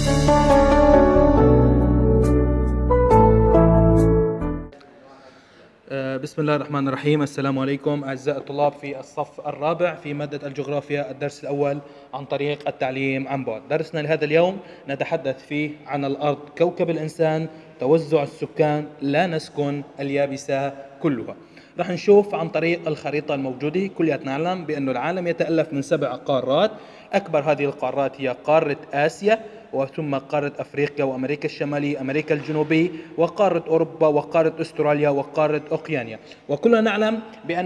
بسم الله الرحمن الرحيم. السلام عليكم أعزائي الطلاب في الصف الرابع في مادة الجغرافيا الدرس الأول عن طريق التعليم عن بعد. درسنا لهذا اليوم نتحدث فيه عن الأرض كوكب الإنسان، توزع السكان، لا نسكن اليابسة كلها. رح نشوف عن طريق الخريطة الموجودة. كلياتنا نعلم بأن العالم يتألف من 7 قارات. أكبر هذه القارات هي قارة آسيا، وثم قارة أفريقيا وأمريكا الشمالية، أمريكا الجنوبية، وقارة أوروبا، وقارة أستراليا، وقارة أوقيانيا. وكلنا نعلم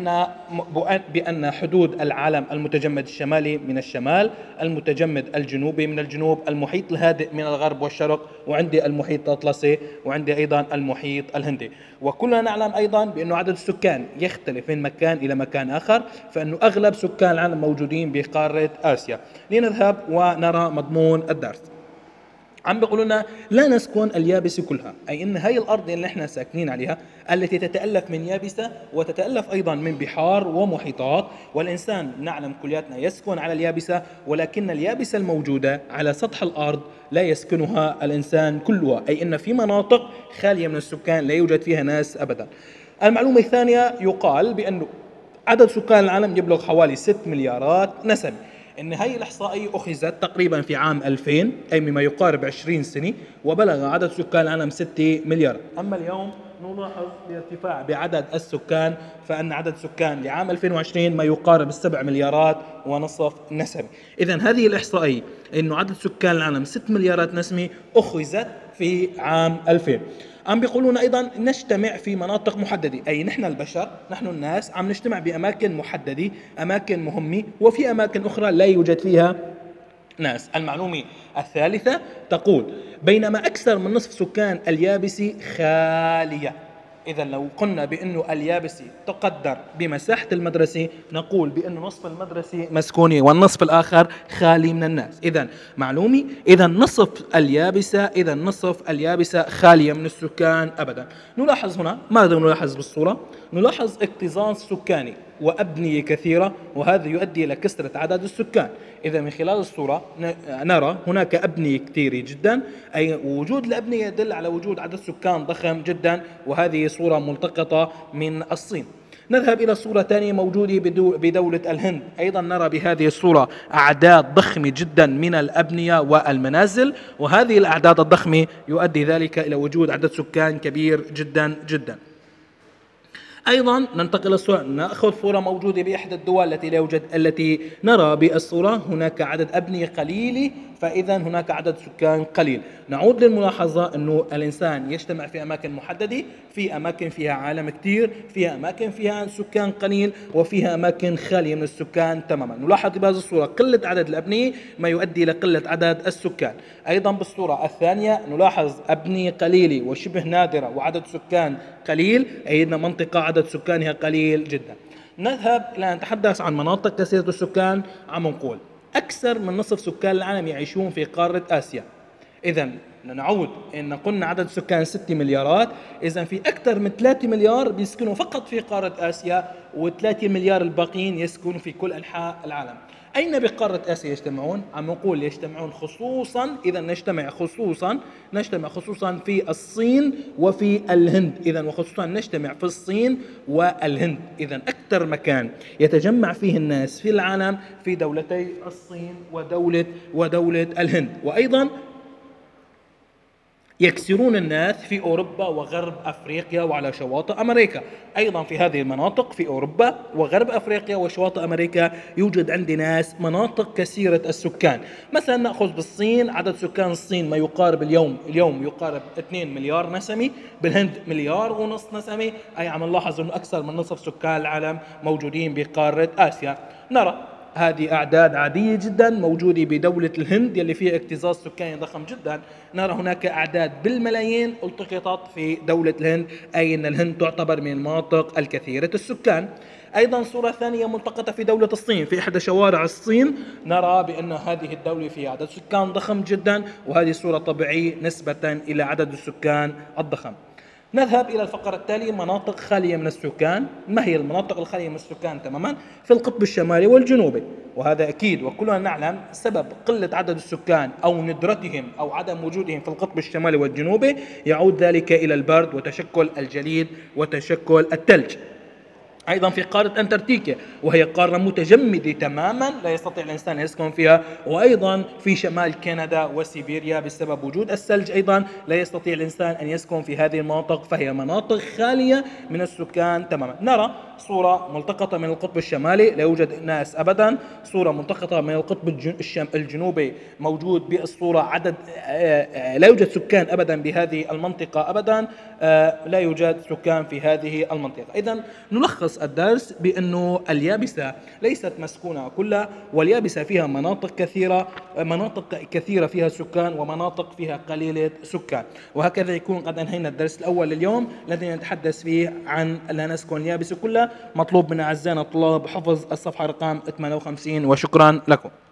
بأن حدود العالم المتجمد الشمالي من الشمال، المتجمد الجنوبي من الجنوب، المحيط الهادئ من الغرب والشرق، وعندي المحيط الأطلسي، وعندي أيضا المحيط الهندي. وكلنا نعلم أيضا بأن عدد السكان يختلف من مكان إلى مكان آخر، فإنه أغلب سكان العالم موجودين بقارة آسيا. لنذهب ونرى مضمون الدرس. عم بيقولوا لنا لا نسكن اليابسة كلها، أي أن هاي الأرض اللي نحن ساكنين عليها التي تتألف من يابسة وتتألف أيضا من بحار ومحيطات، والإنسان نعلم كلياتنا يسكن على اليابسة، ولكن اليابسة الموجودة على سطح الأرض لا يسكنها الإنسان كلها، أي أن في مناطق خالية من السكان لا يوجد فيها ناس أبدا. المعلومة الثانية، يقال بأنه عدد سكان العالم يبلغ حوالي 6 مليارات نسمة. إن هي الإحصائية أخذت تقريبا في عام 2000، أي مما يقارب 20 سنة، وبلغ عدد سكان العالم 6 مليار. أما اليوم نلاحظ بارتفاع بعدد السكان، فإن عدد سكان لعام 2020 ما يقارب 7 مليارات ونصف نسمة. إذن هذه الإحصائية إنه عدد سكان العالم 6 مليارات نسمة أخذت في عام 2000. عم بيقولون أيضا نجتمع في مناطق محددة، أي نحن البشر، نحن الناس عم نجتمع بأماكن محددة، أماكن مهمة، وفي أماكن أخرى لا يوجد فيها ناس. المعلومة الثالثة تقول بينما أكثر من نصف سكان اليابسة خالية. إذا لو قلنا بأنه اليابسة تقدر بمساحة المدرسة، نقول بأن نصف المدرسة مسكونة والنصف الآخر خالي من الناس. إذا معلومة، إذا نصف اليابسة خالية من السكان أبدا. نلاحظ هنا ماذا نلاحظ بالصورة؟ نلاحظ اكتظاظ سكاني وأبنية كثيرة، وهذا يؤدي إلى كثرة عدد السكان. إذا من خلال الصورة نرى هناك أبنية كثيرة جدا، أي وجود الأبنية يدل على وجود عدد سكان ضخم جدا، وهذه صورة ملتقطة من الصين. نذهب إلى صورة ثانية موجودة بدولة الهند. أيضا نرى بهذه الصورة أعداد ضخمة جدا من الأبنية والمنازل، وهذه الأعداد الضخمة يؤدي ذلك إلى وجود عدد سكان كبير جدا جدا. أيضا ننتقل الصورة، نأخذ صورة موجودة بإحدى الدول التي نرى بالصورة هناك عدد أبنية قليلة، فإذا هناك عدد سكان قليل. نعود للملاحظة أنه الإنسان يجتمع في أماكن محددة، في أماكن فيها عالم كتير، فيها أماكن فيها سكان قليل، وفيها أماكن خالية من السكان تماما. نلاحظ بهذه الصورة قلة عدد الأبنية ما يؤدي إلى قلة عدد السكان. أيضا بالصورة الثانية نلاحظ أبنية قليلة وشبه نادرة وعدد سكان قليل، أي أن منطقة عدد سكانها قليل جدا. نذهب لنتحدث عن مناطق كثيرة السكان. عم نقول أكثر من نصف سكان العالم يعيشون في قارة آسيا. إذا نعود إن قلنا عدد السكان 6 مليارات، إذا في أكثر من 3 مليار بيسكنوا فقط في قارة آسيا، و3 مليار الباقيين يسكنوا في كل أنحاء العالم. أين بقارة آسيا يجتمعون؟ عم نقول يجتمعون خصوصا، إذا نجتمع خصوصا في الصين وفي الهند. إذا وخصوصا نجتمع في الصين والهند. إذا أكثر مكان يتجمع فيه الناس في العالم في دولتي الصين ودولة الهند. وأيضا يكثرون الناس في أوروبا وغرب أفريقيا وعلى شواطئ أمريكا. أيضا في هذه المناطق في أوروبا وغرب أفريقيا وشواطئ أمريكا يوجد عندي ناس مناطق كثيرة السكان. مثلا نأخذ بالصين، عدد سكان الصين ما يقارب اليوم يقارب 2 مليار نسمة، بالهند 1.5 مليار نسمة، أي عم نلاحظ أنه أكثر من نصف سكان العالم موجودين بقارة آسيا. نرى هذه أعداد عادية جدا موجودة بدولة الهند يلي فيها اكتظاظ سكاني ضخم جدا. نرى هناك أعداد بالملايين التقطت في دولة الهند، أي أن الهند تعتبر من المناطق الكثيرة السكان. أيضا صورة ثانية ملتقطة في دولة الصين، في إحدى شوارع الصين نرى بأن هذه الدولة فيها عدد سكان ضخم جدا، وهذه صورة طبيعية نسبة إلى عدد السكان الضخم. نذهب إلى الفقرة التالية: مناطق خالية من السكان. ما هي المناطق الخالية من السكان تماما؟ في القطب الشمالي والجنوبي، وهذا أكيد وكلنا نعلم سبب قلة عدد السكان أو ندرتهم أو عدم وجودهم في القطب الشمالي والجنوبي يعود ذلك إلى البرد وتشكل الجليد وتشكل الثلج. أيضا في قارة أنتاركتيكا، وهي قارة متجمدة تماما لا يستطيع الإنسان أن يسكن فيها، وأيضا في شمال كندا وسيبيريا بسبب وجود الثلج أيضا لا يستطيع الإنسان أن يسكن في هذه المناطق، فهي مناطق خالية من السكان تماما. نرى صورة ملتقطة من القطب الشمالي، لا يوجد ناس أبدا. صورة ملتقطة من القطب الجنوبي، موجود بالصورة عدد لا يوجد سكان أبدا بهذه المنطقة أبدا، لا يوجد سكان في هذه المنطقة. إذن نلخص الدرس بأنه اليابسة ليست مسكونة كلها، واليابسة فيها مناطق كثيرة، مناطق كثيرة فيها سكان ومناطق فيها قليلة سكان. وهكذا يكون قد أنهينا الدرس الأول لليوم الذي نتحدث فيه عن لا نسكن اليابسة كلها. مطلوب من أعزائنا الطلاب حفظ الصفحة رقم 58، وشكرا لكم.